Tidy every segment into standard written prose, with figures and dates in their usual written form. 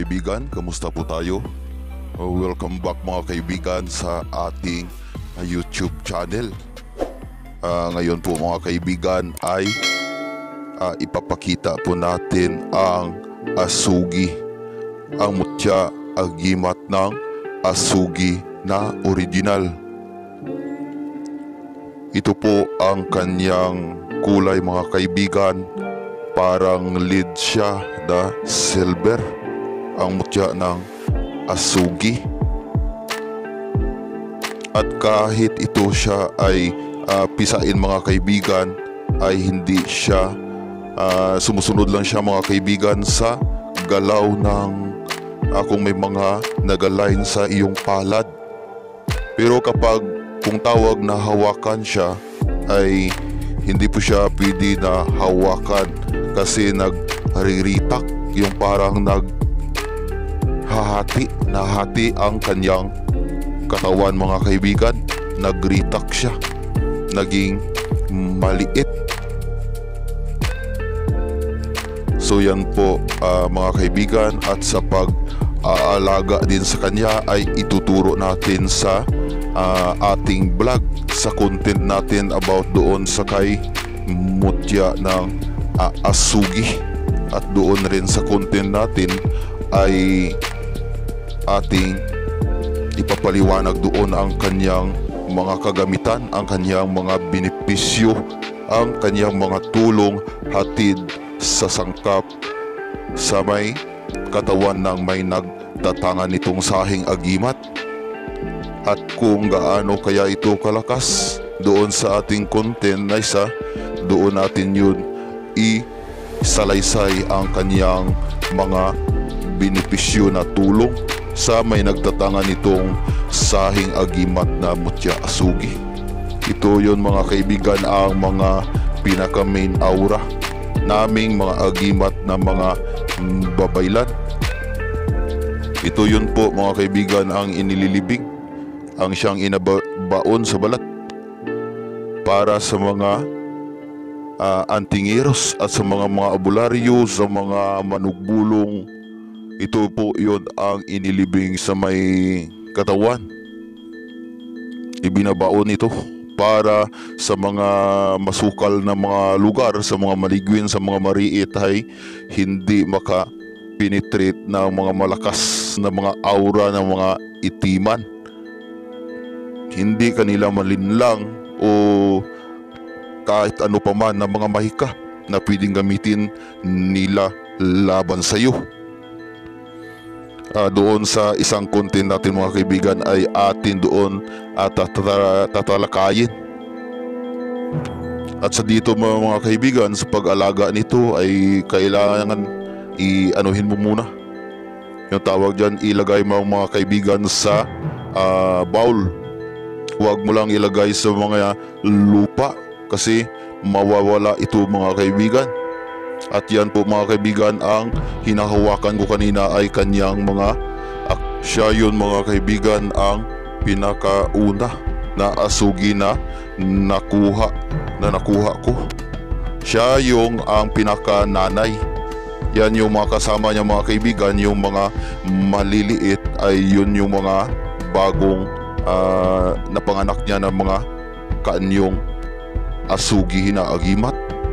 kaibigan, kamusta po tayo? Welcome back mga kaibigan sa ating YouTube channel. Ngayon po mga kaibigan ay ipapakita po natin ang asugi, ang mutya agimat ng asugi na original. Ito po ang kanyang kulay mga kaibigan, parang lead siya na silver, ang mutya ng asugi. At kahit ito siya ay pisain mga kaibigan, ay hindi siya sumusunod lang siya mga kaibigan sa galaw ng kung may mga nagaline sa iyong palad. Pero kapag kung tawag na hawakan siya, ay hindi po siya pwede na hawakan kasi nagriritak, yung parang nahati ang kanyang katawan mga kaibigan. Nagritak siya, naging maliit. So yan po mga kaibigan, at sa pag-aalaga din sa kanya ay ituturo natin sa ating vlog, sa content natin about doon sa kay mutya ng asugi. At doon rin sa content natin ay ating ipapaliwanag doon ang kanyang mga kagamitan, ang kanyang mga benepisyo, ang kanyang mga tulong hatid sa sangkap sa may katawan ng may nagtatangan nitong sahing agimat. At kung gaano kaya ito kalakas, doon sa ating content na isa, doon natin yun isalaysay ang kanyang mga benepisyo na tulong sa may nagtatangan nitong sahing agimat na mutya asugi. Ito yun mga kaibigan, ang mga pinaka main aura naming mga agimat na mga babaylan. Ito yun po mga kaibigan ang inililibing, ang siyang inabaon sa balat para sa mga antingiros at sa mga abularyo, sa mga manugbulong. Ito po yun ang inilibing sa may katawan. Ibinabaon ito para sa mga masukal na mga lugar, sa mga maligwin, sa mga mariit ay hindi maka-penetrate ng mga malakas na mga aura ng mga itiman. Hindi kanila malinlang o kahit ano pa man na mga mahika na pwedeng gamitin nila laban sa iyo. Doon sa isang content natin mga kaibigan ay atin doon tatalakayin. At sa dito mga kaibigan, sa pag-alaga nito ay kailangan i-anuhin mo muna. Yung tawag dyan, ilagay mo mga kaibigan sa bowl. Huwag mo lang ilagay sa mga lupa kasi mawawala ito mga kaibigan. At yan po mga kaibigan, ang hinahawakan ko kanina ay kanyang mga siya yun mga kaibigan ang pinakauna na asugi na nakuha ko. Siya yung ang pinakananay. Yan yung mga kasama niya mga kaibigan, yung mga maliliit ay yun yung mga bagong napanganak niya ng mga kaanyong asugi na agimat.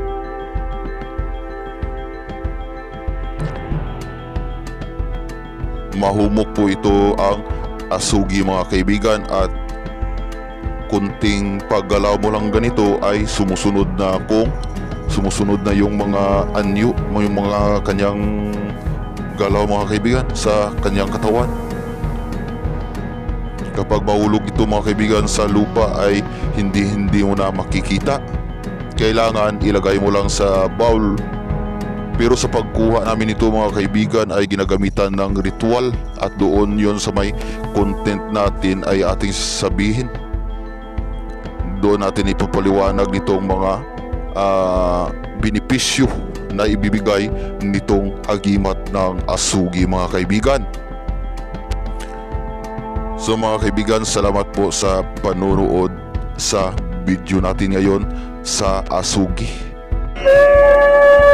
Mahumok po ito ang asugi mga kaibigan, at kunting paggalaw mo lang ganito ay sumusunod na yung mga anyo, yung mga kanyang galaw mga kaibigan sa kanyang katawan. Kapag mahulog ito mga kaibigan sa lupa ay hindi mo na makikita. Kailangan ilagay mo lang sa bowl. Pero sa pagkuha namin ito mga kaibigan ay ginagamitan ng ritual, at doon yon sa may content natin ay ating sabihin. Doon natin ipapaliwanag nitong mga benepisyo na ibibigay nitong agimat ng asugi mga kaibigan. So mga kaibigan, salamat po sa panunood sa video natin ngayon sa asugi.